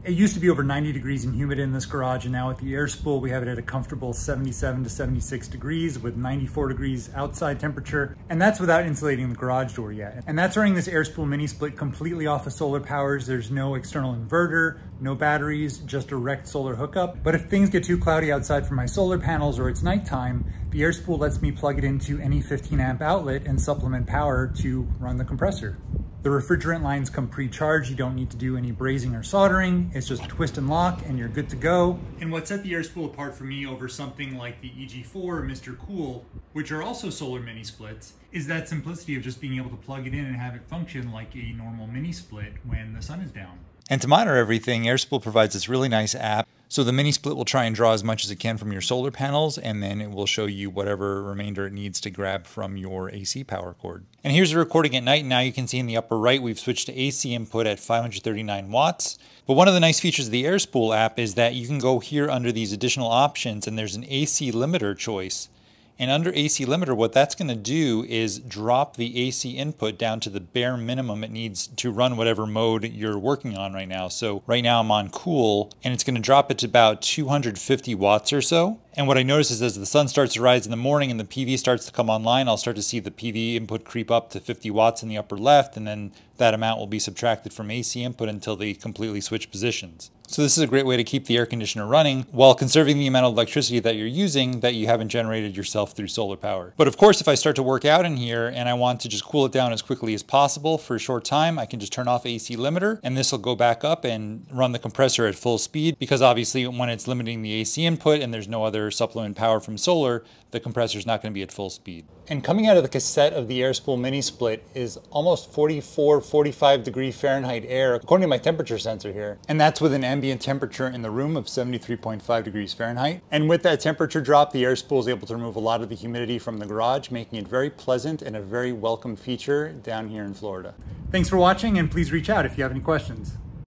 It used to be over 90 degrees and humid in this garage, and now with the Airspool, we have it at a comfortable 77 to 76 degrees with 94 degrees outside temperature. And that's without insulating the garage door yet. And that's running this Airspool mini split completely off of solar powers. There's no external inverter, no batteries, just direct solar hookup. But if things get too cloudy outside for my solar panels or it's nighttime, the Airspool lets me plug it into any 15 amp outlet and supplement power to run the compressor. The refrigerant lines come pre-charged. You don't need to do any brazing or soldering. It's just twist and lock and you're good to go. And what set the Airspool apart for me over something like the EG4 or Mr. Cool, which are also solar mini splits, is that simplicity of just being able to plug it in and have it function like a normal mini split when the sun is down. And to monitor everything, Airspool provides this really nice app. So the mini split will try and draw as much as it can from your solar panels, and then it will show you whatever remainder it needs to grab from your AC power cord. And here's the recording at night. Now you can see in the upper right, we've switched to AC input at 539 watts. But one of the nice features of the Airspool app is that you can go here under these additional options, and there's an AC limiter choice. And under AC limiter, what that's going to do is drop the AC input down to the bare minimum it needs to run whatever mode you're working on right now. So right now I'm on cool, and it's going to drop it to about 250 watts or so. And what I notice is as the sun starts to rise in the morning and the PV starts to come online, I'll start to see the PV input creep up to 50 watts in the upper left, and then that amount will be subtracted from AC input until they completely switch positions. So this is a great way to keep the air conditioner running while conserving the amount of electricity that you're using that you haven't generated yourself through solar power. But of course, if I start to work out in here and I want to just cool it down as quickly as possible for a short time, I can just turn off AC limiter and this will go back up and run the compressor at full speed, because obviously when it's limiting the AC input and there's no other supplement power from solar, the compressor is not going to be at full speed. And coming out of the cassette of the Airspool mini split is almost 45 degree Fahrenheit air, according to my temperature sensor here. And that's with an ambient temperature in the room of 73.5 degrees Fahrenheit. And with that temperature drop, the Airspool is able to remove a lot of the humidity from the garage, making it very pleasant and a very welcome feature down here in Florida. Thanks for watching, and please reach out if you have any questions.